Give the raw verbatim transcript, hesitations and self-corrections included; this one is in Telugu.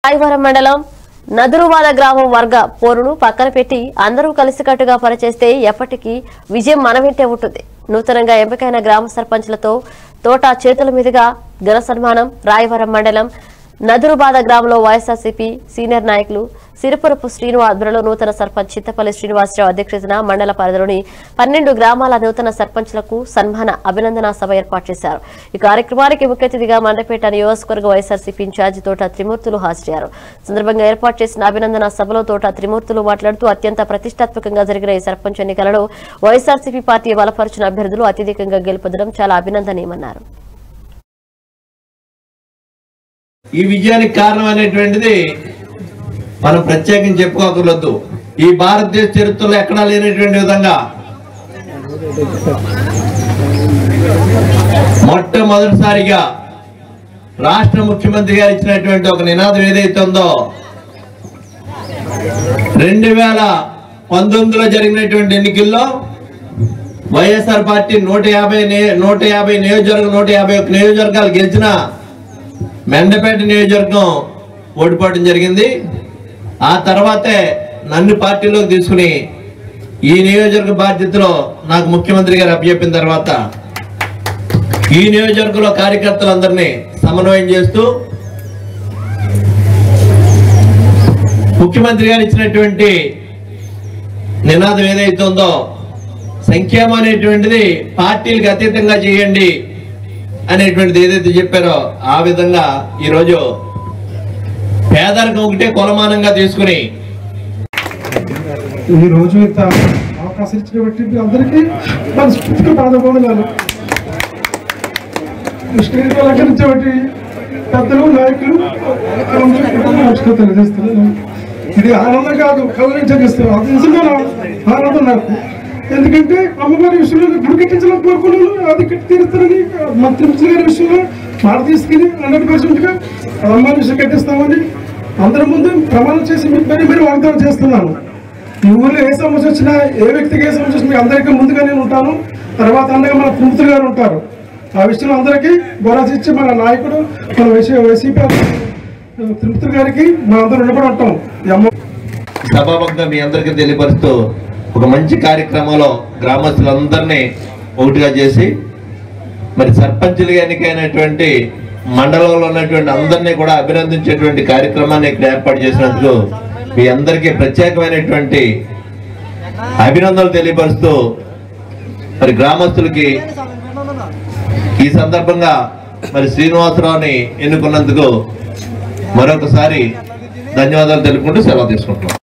రాయవరం మండలం నదురువాద గ్రామం వర్గ పోరును పక్కన పెట్టి అందరూ కలిసికట్టుగా పనిచేస్తే ఎప్పటికీ విజయం మన వెంటే ఉంటుంది. నూతనంగా ఎంపికైన గ్రామ సర్పంచ్లతో తోట చేతుల మీదుగా ఘన సన్మానం. రాయవరం మండలం నదురుబాద గ్రామంలో వైఎస్ఆర్సీపీ సీనియర్ నాయకులు సిరిపురపు శ్రీనివాస్ ఆధ్వర్యంలో నూతన సర్పంచ్ చింతపల్లి శ్రీనివాసరావు అధ్యక్షతన మండల పరిధిలోని పన్నెండు గ్రామాల నూతన సర్పంచ్లకు సన్మాన అభినందన సభ ఏర్పాటు చేశారు. ఈ కార్యక్రమానికి ముఖ్య అతిథిగా మండపేట నియోజకవర్గ వైఎస్ఆర్సీపీ ఇన్ఛార్జి తోట త్రిమూర్తులు హాజరయ్యారు. సందర్భంగా ఏర్పాటు చేసిన అభినందన సభలో తోట త్రిమూర్తులు మాట్లాడుతూ అత్యంత ప్రతిష్టాత్మకంగా జరిగిన ఈ సర్పంచ్ ఎన్నికలలో వైఎస్ఆర్సీపీ పార్టీ బలపరిచిన అభ్యర్థులు అత్యధికంగా గెలుపొందడం చాలా అభినందనీయమన్నారు. ఈ విజయానికి కారణమైనటువంటిది మనం ప్రత్యేకించి చెప్పుకోకూడదు. ఈ భారతదేశ చరిత్రలో ఎక్కడా లేనటువంటి విధంగా మొట్టమొదటిసారిగా రాష్ట్ర ముఖ్యమంత్రి గారు ఇచ్చినటువంటి ఒక నినాదం ఏదైతే ఉందో, రెండు వేల పంతొమ్మిదిలో జరిగినటువంటి ఎన్నికల్లో వైఎస్ఆర్ పార్టీ నూట యాభై నూట యాభై నియోజకవర్గం నూట యాభై ఒక్క నియోజకవర్గాలు గెలిచిన మెండపేట నియోజకవర్గం ఓడిపోవడం జరిగింది. ఆ తర్వాతే నన్ను పార్టీలోకి తీసుకుని ఈ నియోజకవర్గ బాధ్యతలో నాకు ముఖ్యమంత్రి గారు అప్పచెప్పిన తర్వాత ఈ నియోజకవర్గంలో కార్యకర్తలందరినీ సమన్వయం చేస్తూ ముఖ్యమంత్రి గారు ఇచ్చినటువంటి నినాదం ఏదైతే ఉందో, సంక్షేమం అనేటువంటిది పార్టీలకు అతీతంగా చేయండి అనేటువంటిది ఏదైతే చెప్పారో ఆ విధంగా ఈరోజు పేదరికం ఒకటే కొలమానంగా తీసుకుని ఈ రోజు ఇంత అవకాశం ఇచ్చినటువంటి అందరికీ మనస్ఫూర్తిగా పాదవందనాలు. స్టేట్ అలంకరించేటువంటి పెద్దలు నాయకులు తెలియజేస్తున్నాను. ఇది ఆనందం కాదు, కలరించగిస్తాను. అది నిజంగా ఆనందం నాకు. ఎందుకంటే అమ్మవారి విషయంలో గుడి కట్టించాలని కోరుకున్నాను, అది కట్టి తీరుస్తానని మంత్రి మినిస్టర్ గారి విషయంలో మాట తీసుకుని హండ్రెడ్ పర్సెంట్ గా అమ్మవారి విషయం కట్టిస్తామని అందరి ముందు ప్రమాణం చేసి మరి మీరు వాగ్దానం చేస్తున్నాను. ఈ ఊళ్ళో ఏ సమస్య వచ్చినా, ఏ వ్యక్తికి ఏ సమస్య వచ్చినా అందరికీ ముందుగా నేను ఉంటాను. తర్వాత అందగా మన త్రిమూర్తులు గారు ఉంటారు. ఆ విషయంలో అందరికీ భరోసా ఇచ్చి మన నాయకుడు మన వైసీపీ త్రిమూర్తులు గారికి మన అందరూ రుణపడి ఉంటాం. సభాముఖంగా మీ అందరికీ తెలియపరుస్తూ ఒక మంచి కార్యక్రమంలో గ్రామస్తులందరినీ ఒకటిగా చేసి మరి సర్పంచులుగా ఎన్నికైనటువంటి మండలంలో ఉన్నటువంటి అందరినీ కూడా అభినందించేటువంటి కార్యక్రమాన్ని ఇక్కడ ఏర్పాటు చేసినందుకు మీ అందరికీ ప్రత్యేకమైనటువంటి అభినందనలు తెలియపరుస్తూ మరి గ్రామస్తులకి ఈ సందర్భంగా మరి శ్రీనివాసరావుని ఎన్నుకున్నందుకు మరొకసారి ధన్యవాదాలు తెలుపుకుంటూ సెలవు తీసుకుంటున్నాం.